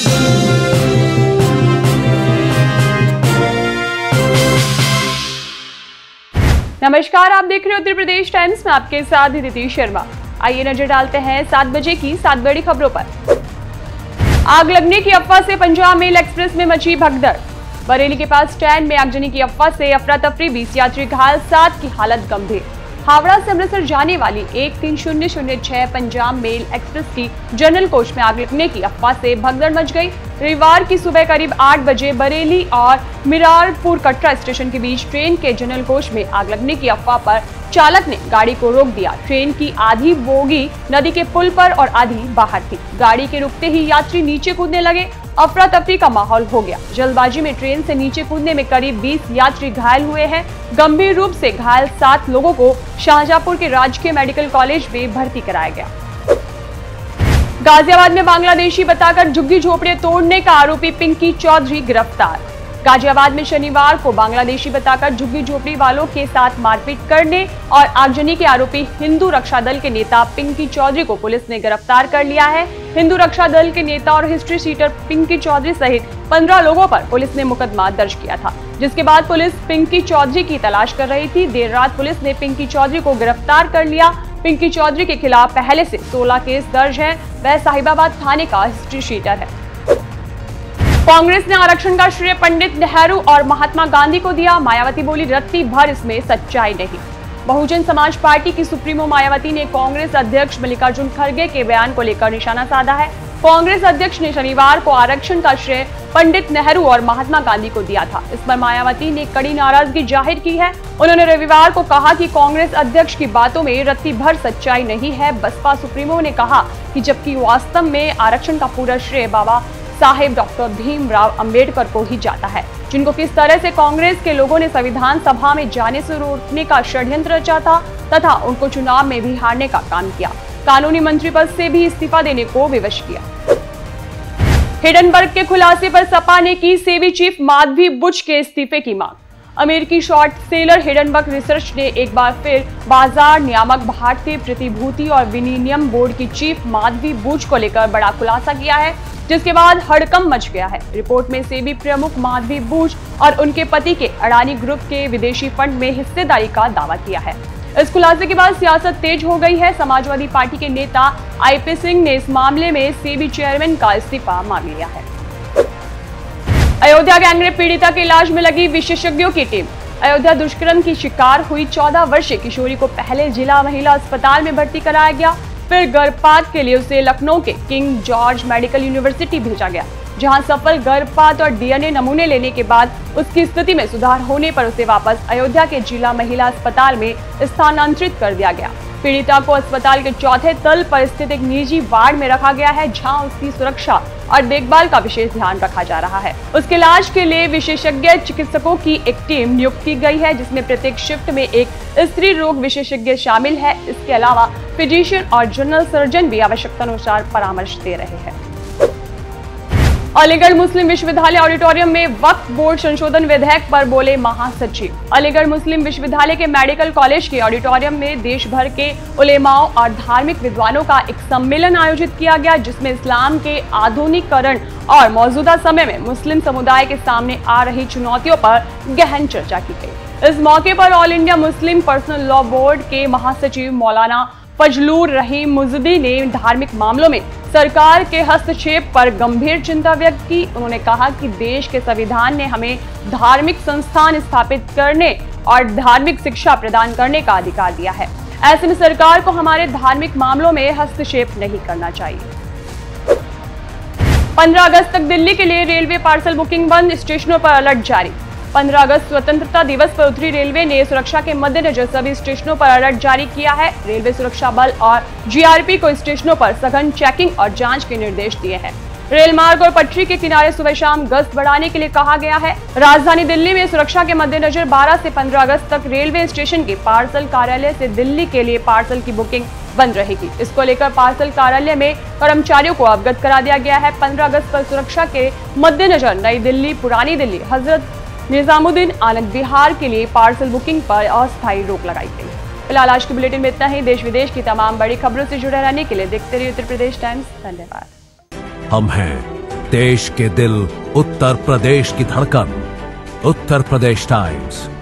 नमस्कार, आप देख रहे हो उत्तर प्रदेश टाइम्स में, आपके साथ अदिति शर्मा। आइए नजर डालते हैं 7 बजे की 7 बड़ी खबरों पर। आग लगने की अफवाह से पंजाब मेल एक्सप्रेस में मची भगदड़। बरेली के पास स्टैंड में आगजनी की अफवाह से अफरा तफरी, 20 यात्री घायल, 7 की हालत गंभीर। हावड़ा से अमृतसर जाने वाली 13006 पंजाब मेल एक्सप्रेस की जनरल कोच में आग लगने की अफवाह से भगदड़ मच गई। रविवार की सुबह करीब 8 बजे बरेली और मिरारपुर कटरा स्टेशन के बीच ट्रेन के जनरल कोच में आग लगने की अफवाह पर चालक ने गाड़ी को रोक दिया। ट्रेन की आधी बोगी नदी के पुल पर और आधी बाहर थी। गाड़ी के रुकते ही यात्री नीचे कूदने लगे। अफरा तफरी का माहौल हो गया। जल्दबाजी में ट्रेन से नीचे कूदने में करीब 20 यात्री घायल हुए हैं। गंभीर रूप से घायल 7 लोगों को शाहजहांपुर के राजकीय मेडिकल कॉलेज में भर्ती कराया गया। गाजियाबाद में बांग्लादेशी बताकर झुग्गी झोपड़ियां तोड़ने का आरोपी पिंकी चौधरी गिरफ्तार। गाजियाबाद में शनिवार को बांग्लादेशी बताकर झुग्गी झोपड़ी वालों के साथ मारपीट करने और आगजनी के आरोपी हिंदू रक्षा दल के नेता पिंकी चौधरी को पुलिस ने गिरफ्तार कर लिया है। हिंदू रक्षा दल के नेता और हिस्ट्री शीटर पिंकी चौधरी सहित 15 लोगों पर पुलिस ने मुकदमा दर्ज किया था, जिसके बाद पुलिस पिंकी चौधरी की तलाश कर रही थी। देर रात पुलिस ने पिंकी चौधरी को गिरफ्तार कर लिया। पिंकी चौधरी के खिलाफ पहले से 16 केस दर्ज हैं। वह साहिबाबाद थाने का हिस्ट्री शीटर है। कांग्रेस ने आरक्षण का श्रेय पंडित नेहरू और महात्मा गांधी को दिया। मायावती बोली, रत्ती भर इसमें सच्चाई नहीं। बहुजन समाज पार्टी की सुप्रीमो मायावती ने कांग्रेस अध्यक्ष मल्लिकार्जुन खड़गे के बयान को लेकर निशाना साधा है। कांग्रेस अध्यक्ष ने शनिवार को आरक्षण का श्रेय पंडित नेहरू और महात्मा गांधी को दिया था। इस पर मायावती ने कड़ी नाराजगी जाहिर की है। उन्होंने रविवार को कहा कि कांग्रेस अध्यक्ष की बातों में रत्ती भर सच्चाई नहीं है। बसपा सुप्रीमो ने कहा कि जबकि वास्तव में आरक्षण का पूरा श्रेय बाबा साहेब डॉक्टर भीमराव अंबेडकर को ही जाता है, जिनको किस तरह से कांग्रेस के लोगों ने संविधान सभा में जाने से रोकने का षड्यंत्र रचा था तथा उनको चुनाव में भी हारने का काम किया। कानूनी मंत्री पद से भी इस्तीफा देने को विवश किया। हिडनबर्ग के खुलासे पर सपा ने की सेबी चीफ माधवी बुच के इस्तीफे की मांग। अमेरिकी शॉर्ट सेलर हिडनबर्ग रिसर्च ने एक बार फिर बाजार नियामक, भारतीय प्रतिभूति और विनिमय बोर्ड की चीफ माधवी बुच को लेकर बड़ा खुलासा किया है, जिसके बाद हड़कंप मच गया है। रिपोर्ट में सेबी प्रमुख माधवी बुच और उनके पति के अडानी ग्रुप के विदेशी फंड में हिस्सेदारी का दावा किया है। इस खुलासे के बाद सियासत तेज हो गई है। समाजवादी पार्टी के नेता आईपी सिंह ने इस मामले में सेबी चेयरमैन का इस्तीफा मांग लिया है। अयोध्या गैंगरेप पीड़िता के इलाज में लगी विशेषज्ञों की टीम। अयोध्या दुष्कर्म की शिकार हुई 14 वर्षीय किशोरी को पहले जिला महिला अस्पताल में भर्ती कराया गया, फिर गर्भपात के लिए उसे लखनऊ के किंग जॉर्ज मेडिकल यूनिवर्सिटी भेजा गया, जहां सफल गर्भपात और डीएनए नमूने लेने के बाद उसकी स्थिति में सुधार होने पर उसे वापस अयोध्या के जिला महिला अस्पताल में स्थानांतरित कर दिया गया। पीड़िता को अस्पताल के 4थे तल पर स्थित एक निजी वार्ड में रखा गया है, जहां उसकी सुरक्षा और देखभाल का विशेष ध्यान रखा जा रहा है। उसके इलाज के लिए विशेषज्ञ चिकित्सकों की एक टीम नियुक्त की गई है, जिसमें प्रत्येक शिफ्ट में एक स्त्री रोग विशेषज्ञ शामिल है। इसके अलावा फिजिशियन और जनरल सर्जन भी आवश्यकतानुसार परामर्श दे रहे हैं। अलीगढ़ मुस्लिम विश्वविद्यालय ऑडिटोरियम में वक्फ बोर्ड संशोधन विधेयक पर बोले महासचिव। अलीगढ़ मुस्लिम विश्वविद्यालय के मेडिकल कॉलेज के ऑडिटोरियम में देश भर के उलेमाओं और धार्मिक विद्वानों का एक सम्मेलन आयोजित किया गया, जिसमें इस्लाम के आधुनिकीकरण और मौजूदा समय में मुस्लिम समुदाय के सामने आ रही चुनौतियों पर गहन चर्चा की गई। इस मौके पर all India Muslim personal law board के महासचिव मौलाना फजलुर रहीम मुजदी ने धार्मिक मामलों में सरकार के हस्तक्षेप पर गंभीर चिंता व्यक्त की। उन्होंने कहा कि देश के संविधान ने हमें धार्मिक संस्थान स्थापित करने और धार्मिक शिक्षा प्रदान करने का अधिकार दिया है। ऐसे में सरकार को हमारे धार्मिक मामलों में हस्तक्षेप नहीं करना चाहिए। 15 अगस्त तक दिल्ली के लिए रेलवे पार्सल बुकिंग बंद, स्टेशनों पर अलर्ट जारी। 15 अगस्त स्वतंत्रता दिवस पर उत्तरी रेलवे ने सुरक्षा के मद्देनजर सभी स्टेशनों पर अलर्ट जारी किया है। रेलवे सुरक्षा बल और जीआरपी को स्टेशनों पर सघन चेकिंग और जांच के निर्देश दिए हैं। रेल मार्ग और पटरी के किनारे सुबह शाम गश्त बढ़ाने के लिए कहा गया है। राजधानी दिल्ली में सुरक्षा के मद्देनजर 12 से 15 अगस्त तक रेलवे स्टेशन के पार्सल कार्यालय से दिल्ली के लिए पार्सल की बुकिंग बंद रहेगी। इसको लेकर पार्सल कार्यालय में कर्मचारियों को अवगत करा दिया गया है। 15 अगस्त पर सुरक्षा के मद्देनजर नई दिल्ली, पुरानी दिल्ली, हजरत निजामुद्दीन, आनंद विहार के लिए पार्सल बुकिंग पर अस्थायी रोक लगाई गई। फिलहाल आज की बुलेटिन में इतना ही। देश विदेश की तमाम बड़ी खबरों से जुड़े रहने के लिए देखते रहिए उत्तर प्रदेश टाइम्स। धन्यवाद। हम हैं देश के दिल, उत्तर प्रदेश की धड़कन। उत्तर प्रदेश टाइम्स।